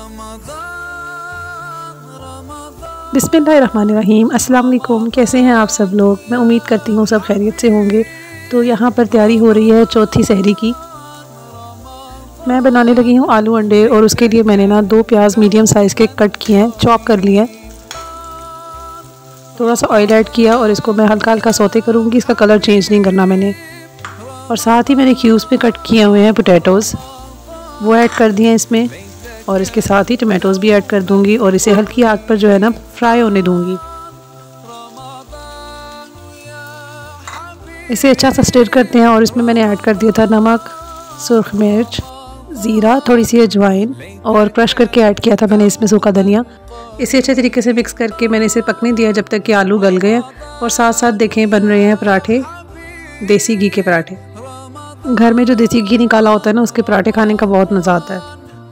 बिस्मिल्लाहिर्रहमानिर्रहीम। अस्सलाम वालेकुम। कैसे हैं आप सब लोग? मैं उम्मीद करती हूँ सब खैरियत से होंगे। तो यहाँ पर तैयारी हो रही है चौथी सहरी की। मैं बनाने लगी हूँ आलू अंडे, और उसके लिए मैंने ना 2 प्याज मीडियम साइज़ के कट किए हैं, चॉप कर लिए हैं। थोड़ा सा ऑयल ऐड किया और इसको मैं हल्का हल्का सौते करूँगी, इसका कलर चेंज नहीं करना मैंने। और साथ ही मैंने क्यूब्स पे कट किए हुए हैं पोटैटोज़, वो ऐड कर दिए हैं इसमें। और इसके साथ ही टमाटोज़ भी ऐड कर दूंगी और इसे हल्की आग पर जो है ना फ्राई होने दूंगी। इसे अच्छा सा स्टिर करते हैं। और इसमें मैंने ऐड कर दिया था नमक, सुर्ख मिर्च, ज़ीरा, थोड़ी सी अजवाइन, और क्रश करके ऐड किया था मैंने इसमें सूखा धनिया। इसे अच्छे तरीके से मिक्स करके मैंने इसे पकने दिया जब तक कि आलू गल गए। और साथ साथ देखें बन रहे हैं पराठे, देसी घी के पराठे। घर में जो देसी घी निकाला होता है ना, उसके पराठे खाने का बहुत मज़ा आता है।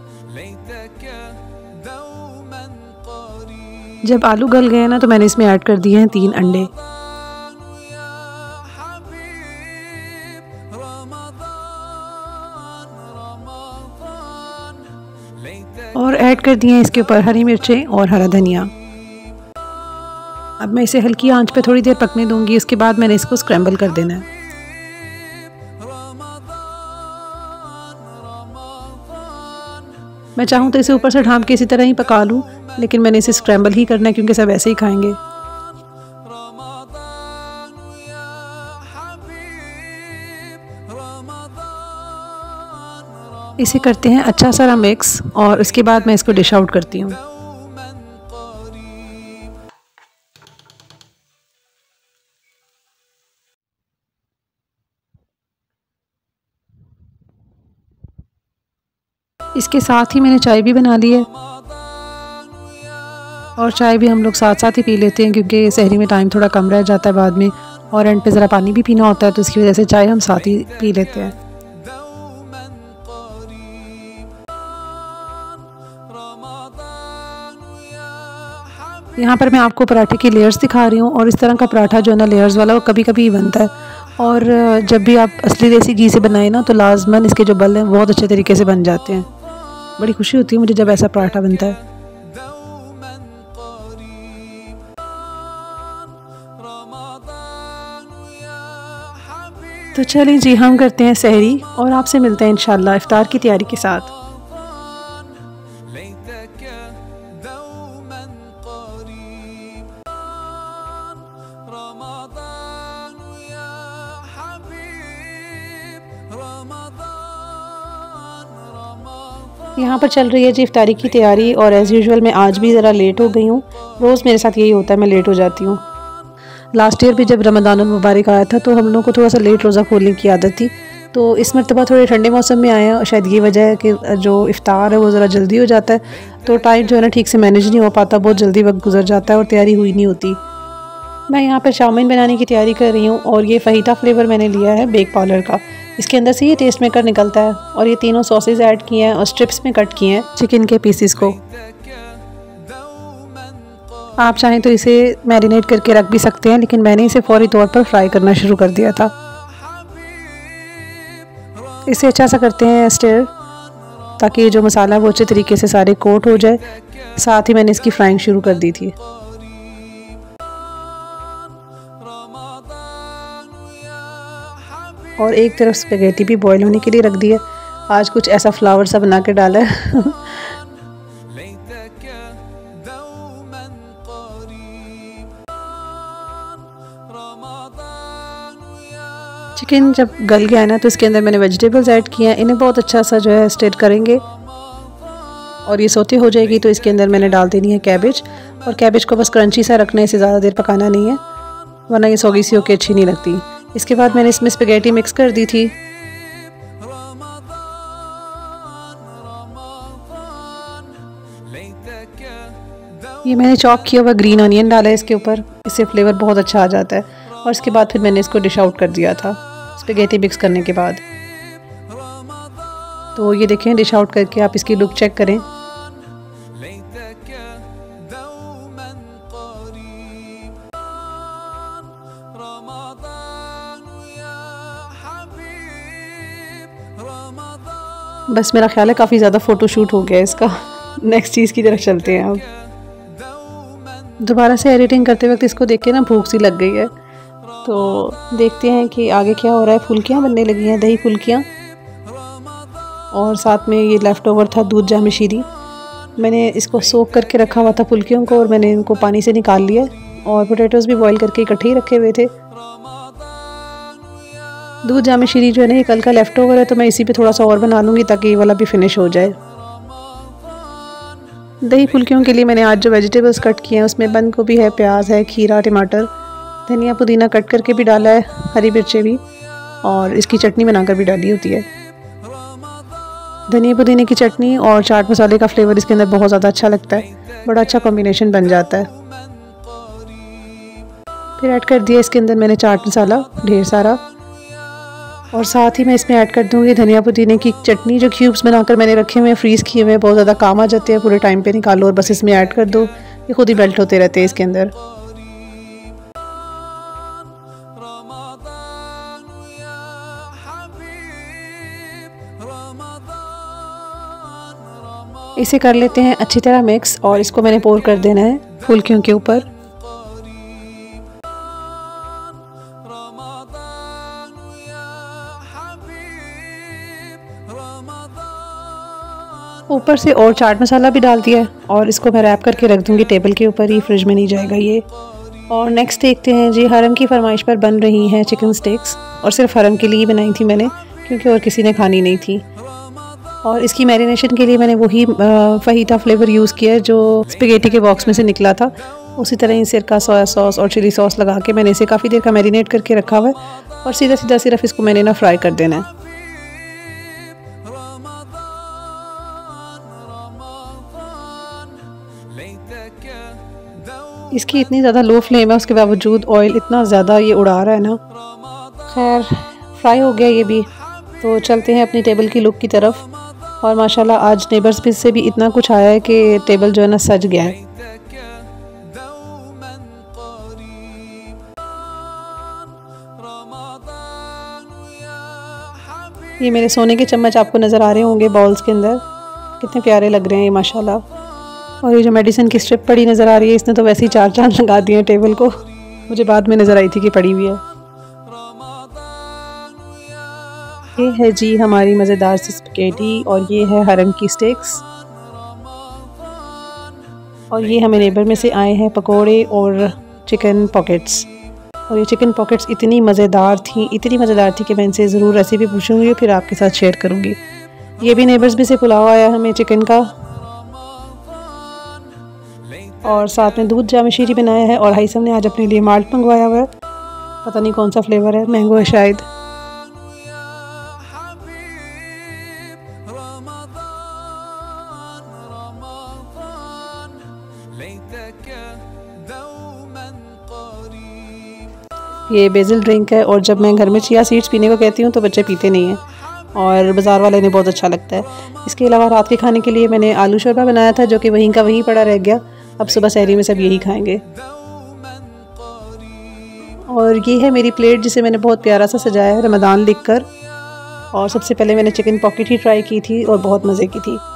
जब आलू गल गए ना तो मैंने इसमें ऐड कर दिए हैं 3 अंडे। और ऐड कर दिए हैं इसके ऊपर हरी मिर्चें और हरा धनिया। अब मैं इसे हल्की आंच पे थोड़ी देर पकने दूंगी। उसके बाद मैंने इसको स्क्रैम्बल कर देना है। मैं चाहूँ तो इसे ऊपर से ढाँप के इसी तरह ही पका लूँ, लेकिन मैंने इसे स्क्रैम्बल ही करना है क्योंकि सब ऐसे ही खाएंगे। इसे करते हैं अच्छा सारा मिक्स, और उसके बाद मैं इसको डिश आउट करती हूँ। इसके साथ ही मैंने चाय भी बना ली है, और चाय भी हम लोग साथ साथ ही पी लेते हैं क्योंकि सहरी में टाइम थोड़ा कम रह जाता है बाद में, और एंड पे ज़रा पानी भी पीना होता है, तो इसकी वजह से चाय हम साथ ही पी लेते हैं। यहाँ पर मैं आपको पराठे की लेयर्स दिखा रही हूँ, और इस तरह का पराठा जो है ना लेयर्स वाला, वो कभी कभी बनता है। और जब भी आप असली देसी घी से बनाए ना तो लाजमन इसके जो बल हैं बहुत अच्छे तरीके से बन जाते हैं। बड़ी खुशी होती है मुझे जब ऐसा पराठा बनता है। तो चलें जी, हम करते हैं सहरी और आपसे मिलते हैं इंशाल्लाह इफ्तार की तैयारी के साथ। यहाँ पर चल रही है जी इफ्तारी की तैयारी, और एज़ यूजुअल मैं आज भी ज़रा लेट हो गई हूँ। रोज़ मेरे साथ यही होता है, मैं लेट हो जाती हूँ। लास्ट ईयर भी जब रमज़ानुल मुबारक आया था तो हम लोगों को थोड़ा सा लेट रोज़ा खोलने की आदत थी, तो इस मरतबा थोड़े ठंडे मौसम में आए हैं, और शायद ये वजह है कि जो इफ्तार है वो ज़रा जल्दी हो जाता है, तो टाइम जो है ना ठीक से मैनेज नहीं हो पाता, बहुत जल्दी वक्त गुजर जाता है और तैयारी हुई नहीं होती। मैं यहाँ पर चाउमीन बनाने की तैयारी कर रही हूँ, और ये फ़हीटा फ्लेवर मैंने लिया है बेक पार्लर का। इसके अंदर से ये टेस्ट मेकर निकलता है, और ये तीनों सॉसेज ऐड किए हैं और स्ट्रिप्स में कट किए हैं चिकन के पीसेस को। आप चाहें तो इसे मैरिनेट करके रख भी सकते हैं, लेकिन मैंने इसे फौरी तौर पर फ्राई करना शुरू कर दिया था। इसे अच्छा सा करते हैं स्टिर, ताकि ये जो मसाला वो अच्छे तरीके से सारे कोट हो जाए। साथ ही मैंने इसकी फ्राइंग शुरू कर दी थी। और एक तरफ स्पैगेटी भी बॉईल होने के लिए रख दिया। आज कुछ ऐसा फ्लावर सा बना के डाला है। चिकन जब गल गया है ना तो इसके अंदर मैंने वेजिटेबल्स ऐड किए हैं। इन्हें बहुत अच्छा सा जो है स्टिर करेंगे, और ये सोते हो जाएगी तो इसके अंदर मैंने डाल देनी है कैबेज। और कैबेज को बस क्रंची सा रखना है, इसे ज़्यादा देर पकाना नहीं है, वरना ये सौगी सी होके अच्छी नहीं लगती। इसके बाद मैंने इसमें स्पैगेटी मिक्स कर दी थी। ये मैंने चॉप किया हुआ ग्रीन अनियन डाला है इसके ऊपर, इससे फ्लेवर बहुत अच्छा आ जाता है। और इसके बाद फिर मैंने इसको डिश आउट कर दिया था स्पैगेटी मिक्स करने के बाद। तो ये देखें, डिश आउट करके आप इसकी लुक चेक करें। बस मेरा ख्याल है काफ़ी ज़्यादा फ़ोटो शूट हो गया इसका, नेक्स्ट चीज़ की तरफ चलते हैं। अब दोबारा से एडिटिंग करते वक्त इसको देख के ना भूख सी लग गई है, तो देखते हैं कि आगे क्या हो रहा है। फुल्कियाँ बनने लगी हैं, दही फुल्कियाँ, और साथ में ये लेफ़्ट ओवर था दूध जामे शीरी। मैंने इसको सोक करके रखा हुआ था फुल्कियों को, और मैंने इनको पानी से निकाल लिया, और पोटैटोज़ भी बॉईल करके इकट्ठे ही रखे हुए थे। दूध जामे शीरी जो है ना ये कल का लेफ़्ट ओवर है, तो मैं इसी पे थोड़ा सा और बना लूँगी ताकि ये वाला भी फिनिश हो जाए। दही फुल्कियों के लिए मैंने आज जो वेजिटेबल्स कट किए हैं उसमें बंद गोभी है, प्याज है, खीरा, टमाटर, धनिया पुदीना कट करके भी डाला है, हरी मिर्चें भी, और इसकी चटनी बनाकर भी डाली होती है। धनिया पुदीने की चटनी और चाट मसाले का फ्लेवर इसके अंदर बहुत ज़्यादा अच्छा लगता है, बड़ा अच्छा कॉम्बिनेशन बन जाता है। फिर ऐड कर दिया इसके अंदर मैंने चाट मसाला ढेर सारा, और साथ ही मैं इसमें ऐड कर दूँगी धनिया पुदीने की चटनी। जो क्यूब्स बनाकर मैंने रखे हुए हैं, फ्रीज़ किए हुए हैं, बहुत ज़्यादा काम आ जाते हैं, पूरे टाइम पे निकालो और बस इसमें ऐड कर दो, ये खुद ही मेल्ट होते रहते हैं इसके अंदर। इसे कर लेते हैं अच्छी तरह मिक्स, और इसको मैंने पोर कर देना है फुल्कियों के ऊपर। ऊपर से और चाट मसाला भी डाल दिया है, और इसको मैं रैप करके रख दूँगी टेबल के ऊपर ही, फ्रिज में नहीं जाएगा ये। और नेक्स्ट देखते हैं जी, हरम की फरमाइश पर बन रही हैं चिकन स्टेक्स, और सिर्फ हरम के लिए बनाई थी मैंने, क्योंकि और किसी ने खानी नहीं थी। और इसकी मैरिनेशन के लिए मैंने वही फहीता फ्लेवर यूज़ किया है जो स्पेगेटी के बॉक्स में से निकला था। उसी तरह ही सिरका, सोया सॉस और चिली सॉस लगा के मैंने इसे काफ़ी देर का मैरिनेट करके रखा हुआ है, और सीधा सीधा सिर्फ इसको मैंने ना फ्राई कर देना है। इसकी इतनी ज़्यादा लो फ्लेम है, उसके बावजूद ऑयल इतना ज़्यादा ये उड़ा रहा है ना। खैर फ्राई हो गया ये भी, तो चलते हैं अपनी टेबल की लुक की तरफ। और माशाल्लाह आज नेबर्स भी से भी इतना कुछ आया है कि टेबल जो है ना सज गया है। ये मेरे सोने के चम्मच आपको नज़र आ रहे होंगे बाउल्स के अंदर, कितने प्यारे लग रहे हैं ये माशाल्लाह। और ये जो मेडिसिन की स्ट्रिप पड़ी नज़र आ रही है, इसने तो वैसे ही 4 चांद लगा दिए हैं टेबल को, मुझे बाद में नज़र आई थी कि पड़ी हुई है। ये है जी हमारी मज़ेदार सी स्पैगेटी, और ये है हरम की स्टेक्स, और ये हमें नेबर में से आए हैं पकोड़े और चिकन पॉकेट्स। और ये चिकन पॉकेट्स इतनी मज़ेदार थी कि मैं इनसे ज़रूर रेसिपी पूछूंगी, फिर आपके साथ शेयर करूंगी। ये भी नेबर्स में से पुलाव आया हमें चिकन का, और साथ में दूध जामे शीरी बनाया है, और हाइसम ने आज अपने लिए माल्ट मंगवाया हुआ है, पता नहीं कौन सा फ्लेवर है, मैंगो है शायद। ये बेसिल ड्रिंक है, और जब मैं घर में चिया सीड्स पीने को कहती हूँ तो बच्चे पीते नहीं हैं, और बाज़ार वाले ने बहुत अच्छा लगता है। इसके अलावा रात के खाने के लिए मैंने आलू शोरबा बनाया था, जो कि वहीं का वहीं पड़ा रह गया। अब सुबह सहरी में सब यही खाएंगे। और ये है मेरी प्लेट, जिसे मैंने बहुत प्यारा सा सजाया है रमज़ान लिखकर। और सबसे पहले मैंने चिकन पॉकेट ही ट्राई की थी, और बहुत मज़े की थी।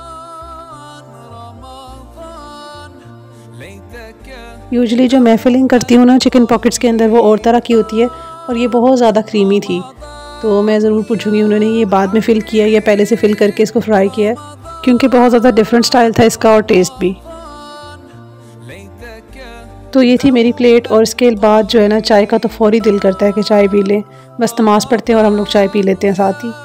यूजुअली जो मैं फिलिंग करती हूँ ना चिकन पॉकेट्स के अंदर, वो और तरह की होती है, और ये बहुत ज़्यादा क्रीमी थी। तो मैं ज़रूर पूछूंगी उन्होंने ये बाद में फ़िल किया या पहले से फ़िल करके इसको फ्राई किया है, क्योंकि बहुत ज़्यादा डिफरेंट स्टाइल था इसका, और टेस्ट भी। तो ये थी मेरी प्लेट, और इसके बाद जो है ना चाय का तो फौरी दिल करता है कि चाय पी लें। बस नमाज़ पढ़ते हैं और हम लोग चाय पी लेते हैं साथ ही।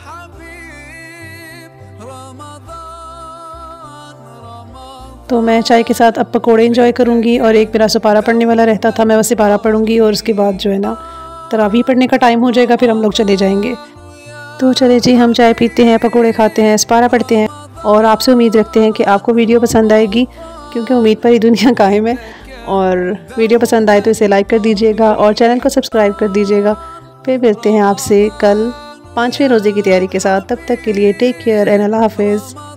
तो मैं चाय के साथ अब पकोड़े इंजॉय करूँगी, और एक मेरा सिपारा पढ़ने वाला रहता था, मैं बस सिपारा पढ़ूँगी, और उसके बाद जो है ना तरावी पढ़ने का टाइम हो जाएगा, फिर हम लोग चले जाएंगे। तो चले जी, हम चाय पीते हैं, पकोड़े खाते हैं, सिपारा पढ़ते हैं, और आपसे उम्मीद रखते हैं कि आपको वीडियो पसंद आएगी, क्योंकि उम्मीद पर ही दुनिया कायम है। और वीडियो पसंद आए तो इसे लाइक कर दीजिएगा, और चैनल को सब्सक्राइब कर दीजिएगा। फिर मिलते हैं आपसे कल 5वें रोज़े की तैयारी के साथ। तब तक के लिए टेक केयर एंड अल्लाह हाफिज़।